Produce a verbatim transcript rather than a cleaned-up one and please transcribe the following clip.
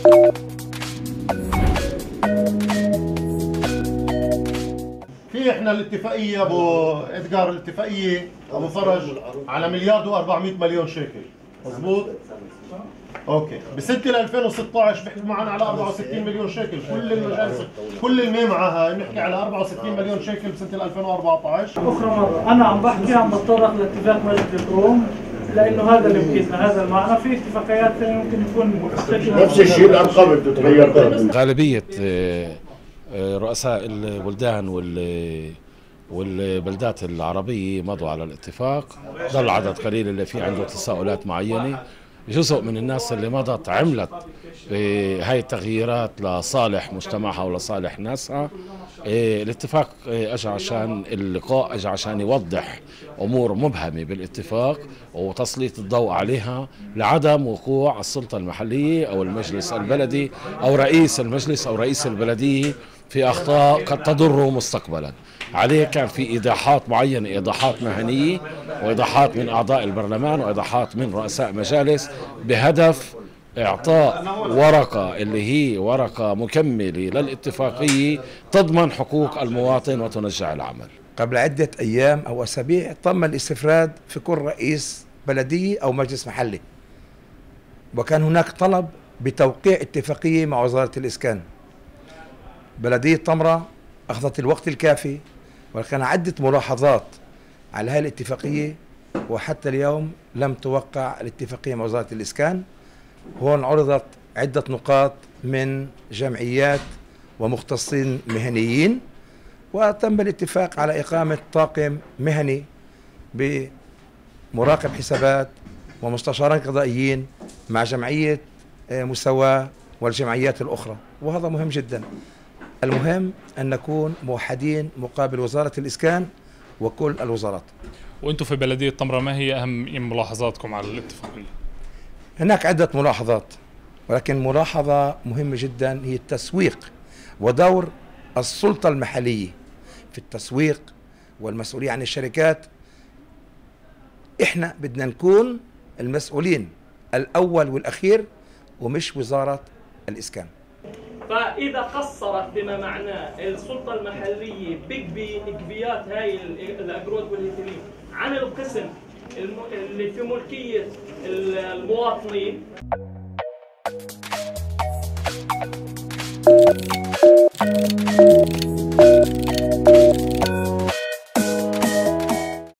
في احنا الاتفاقيه ابو ادجار، الاتفاقيه ابو فرج على مليار و400 مليون شيكل، مضبوط؟ اوكي، بسنه ألفين وستة عشر بيحكوا معنا على أربعة وستين مليون شيكل، كل المجالس كل الميمعه هاي بنحكي على أربعة وستين مليون شيكل بسنه ألفين وأربعة عشر. اخرى مره انا عم بحكي عم بتطرق لاتفاق مجلس الروم لانه هذا اللي بقيسنا، هذا المعنى. في اتفاقيات ثانيه ممكن تكون نفس الشيء، الارقام بتتغير. غالبيه رؤساء البلدان والبلدات العربيه مضوا على الاتفاق، ضل عدد قليل اللي في عنده تساؤلات معينه. جزء من الناس اللي مضت عملت هاي التغييرات لصالح مجتمعها ولصالح ناسها. الاتفاق اجى عشان اللقاء اجى عشان يوضح امور مبهمه بالاتفاق وتسليط الضوء عليها لعدم وقوع السلطه المحليه او المجلس البلدي او رئيس المجلس او رئيس البلديه في اخطاء قد تضره مستقبلا. عليه كان في ايضاحات معينه، ايضاحات مهنيه وايضاحات من اعضاء البرلمان وايضاحات من رؤساء مجالس بهدف اعطاء ورقه اللي هي ورقه مكمله للاتفاقيه تضمن حقوق المواطن وتنجع العمل. قبل عده ايام او اسابيع تم الاستفراد في كل رئيس بلديه او مجلس محلي، وكان هناك طلب بتوقيع اتفاقيه مع وزاره الاسكان. بلديه طمره اخذت الوقت الكافي وكان عده ملاحظات على هذه الاتفاقيه، وحتى اليوم لم توقع الاتفاقيه مع وزاره الاسكان. هون عرضت عده نقاط من جمعيات ومختصين مهنيين، وتم الاتفاق على اقامه طاقم مهني بمراقب حسابات ومستشارين قضائيين مع جمعيه مساواه والجمعيات الاخرى، وهذا مهم جدا. المهم أن نكون موحدين مقابل وزارة الإسكان وكل الوزارات. وأنتم في بلدية طمرة ما هي أهم ملاحظاتكم على الاتفاقية؟ هناك عدة ملاحظات، ولكن ملاحظة مهمة جدا هي التسويق ودور السلطة المحلية في التسويق والمسؤولية عن الشركات. إحنا بدنا نكون المسؤولين الأول والأخير ومش وزارة الإسكان. فإذا قصرت بما معناه السلطة المحلية بكبيات هاي الأجروت والهيتلين عن القسم اللي في ملكية المواطنين